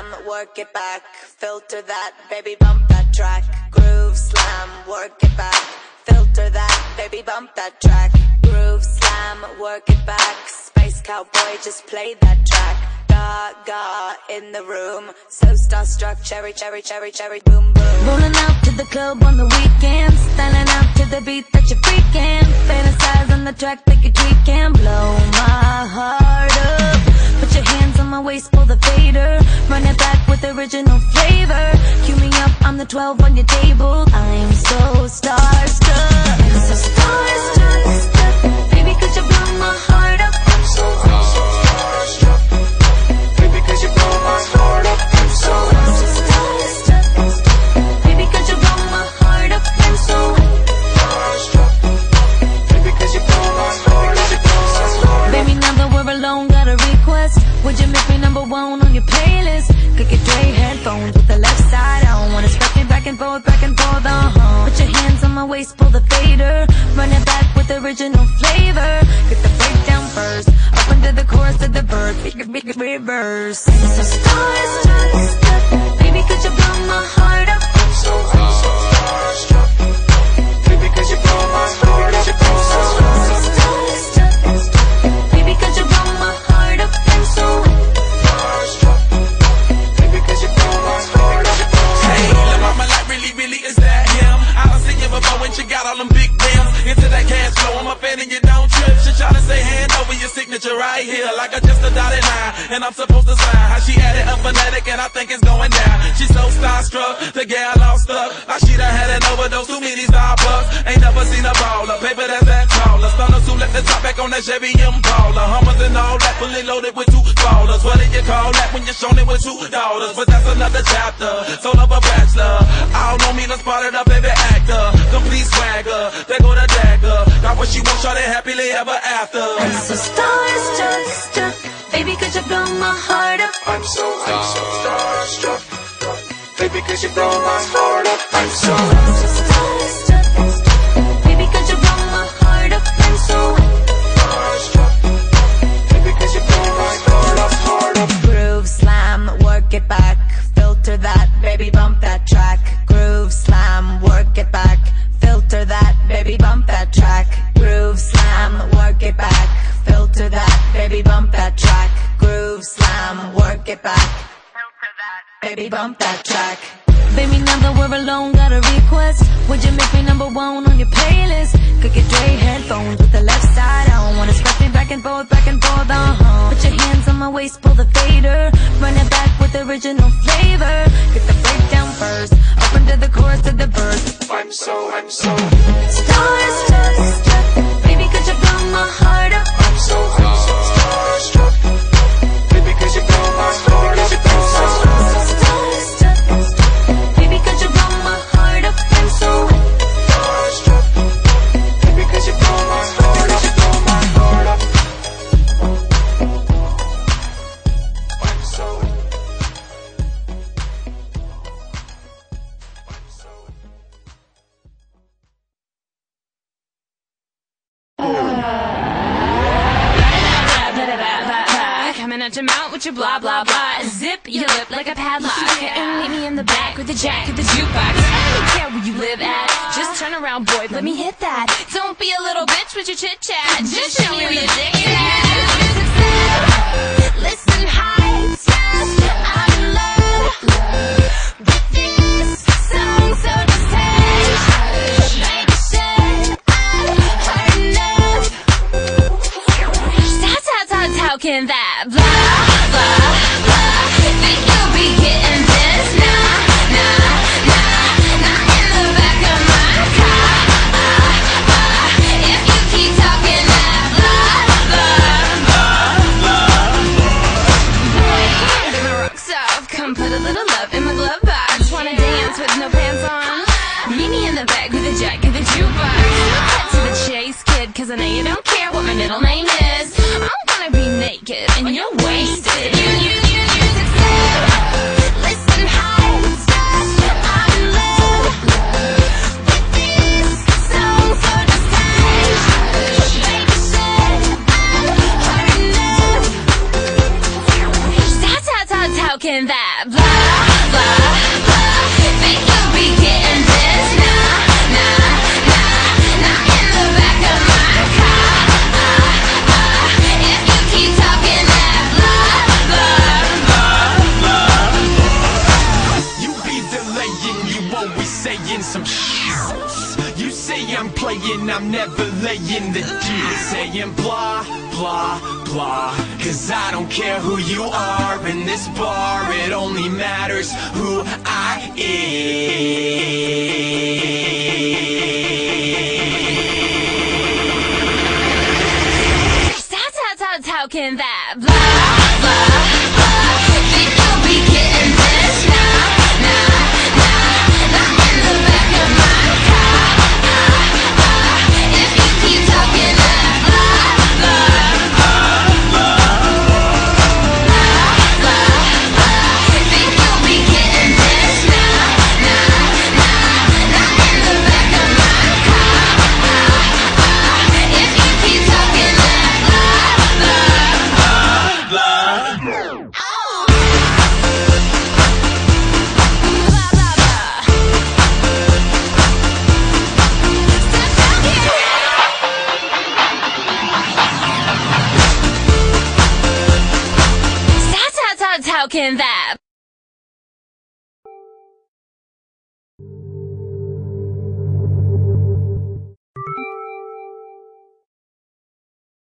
work it back, filter that, baby bump that track. Groove slam, work it back, filter that, baby bump that track. Groove slam, work it back, space cowboy, just play that track. Gaga in the room, so starstruck, cherry, cherry, cherry, cherry, boom, boom. Rolling out to the club on the weekends, styling out to the beat that you're freaking. Fantasize on the track like a tree can blow my heart up. Put your hands on my waist, pull the fader, run it back with original flavor. Cue me up, I'm the 12 on your table. I'm so starstruck, I'm so starstruck. Baby, could you blow my heart up? I'm so starstruck. Baby, could you blow my heart up? I'm so starstruck. Baby, could you blow my heart up? I'm so starstruck. Baby, could you blow my heart up? Baby, now that we're alone, got a request. Would you make me number one on your playlist? Click your Dre headphones with the left side on. Wanna spread me back and forth, Put your hands on my waist, pull the fader, run it back with original flavor. Get the breakdown first, up into the chorus to the verse, make it reverse. I'm so starstruck. Baby, could you blow my heart up? I'm so starstruck. Baby, could you blow my heart up? I'm so starstruck. Baby, could you blow my heart up? I'm so starstruck. Baby, could you blow my heart up? Hey, love my life really is that him. I done seen you before when she got all them big rims. Into that cash flow, I'm a fan and you don't trip. She tryna say hand over your signature right here, like I just a dotted line, and I'm supposed to sign. How she added a phonetic and I think it's going down. She's so starstruck, the gal all stuck, like she done had an overdose, too many Starbucks. Ain't never seen a baller, paper that's that taller. Stunners who let the top back on that Chevy Impala. Hummers and all that, fully loaded with two ballers. What do you call that when you're shown it with two daughters? But that's another chapter, soul of a bachelor. I don't know me, done spotted a baby actor, complete swagger, there go the dagger. Got what she wants, shawty happily ever after. I'm so starstruck. Baby, could you blow my heart up? I'm so starstruck. Baby, could you blow my heart up? I'm so starstruck. Baby, could you blow my heart up? I'm so starstruck. Baby, could you blow my heart up? Groove slam, work it back, filter that, baby bump that track. Groove slam, work it back, filter that, baby bump that track. Groove slam, work it back, filter that, baby bump that track. Groove slam, work it back, filter that, baby bump that track. Baby, now that we're alone, got a request. Would you make me number one on your playlist? Click your Dre headphones with the left side on. Wanna spread me back and forth, Put your hands on my waist, pull the fader, run it back with original flavor. Get the breakdown first, up into the chorus to the verse. I'm so starstruck. Baby, could you blow my heart up? I'm so starstruck. Baby, could you blow my heart up? I'm so starstruck. Baby, could you blow my heart up? I'm so starstruck. Baby, could you blow my heart up? Blow my heart up. I'm so Coming at your mouth with your blah blah blah. Zip your lip like a padlock. And meet me in the back with the jack of the jukebox. I don't care where you live at. Just turn around, boy, let me hit that. Don't be a little bitch with your chit chat. Just show me where your dick is at. Listen, high stuff. I'm in love with this song, so just take. Like I said, I've heard enough. How can that blah, blah, blah? Think you'll be getting this? Nah, in the back of my car. If you keep talking that blah, blah, blah. Boy, my rocks off. Come put a little love in my glove box. Wanna dance with no pants on? Meet me in the back with a jack of the jukebox. Cut to the chase, kid, cause I know you don't care what my middle name is. I'm gonna be naked and you're wasted. You listen, high stuff. I'm in love with this song, so just take. Baby said I've heard enough. How can that blah? never lay in the deep saying blah, blah, blah. Cause I don't care who you are in this bar, it only matters who I am. How can that blah, blah, blah? Think you'll be getting this? Nah, nah, nah, not in the back of my car. If you keep talking that blah, blah, blah, blah, think you'll be getting this? Nah, nah, nah, not in the back of my car. If you keep talking that blah, blah. How can that